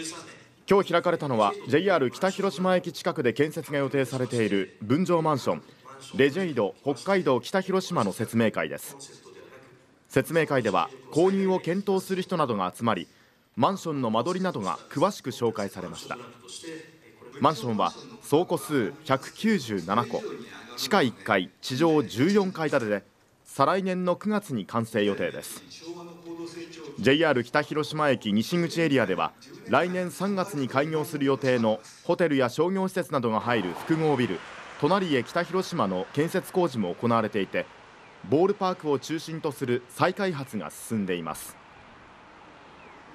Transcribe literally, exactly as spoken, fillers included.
今日開かれたのは ジェイアール 北広島駅近くで建設が予定されている分譲マンションレジェイド北海道北広島の説明会です。説明会では購入を検討する人などが集まり、マンションの間取りなどが詳しく紹介されました。マンションは総戸数ひゃくきゅうじゅうななこ、地下いっかい、地上じゅうよんかい建てで、再来年のくがつに完成予定です。 ジェイアール 北広島駅西口エリアでは来年さんがつに開業する予定のホテルや商業施設などが入る複合ビル隣へ北広島の建設工事も行われていて、ボールパークを中心とする再開発が進んでいます。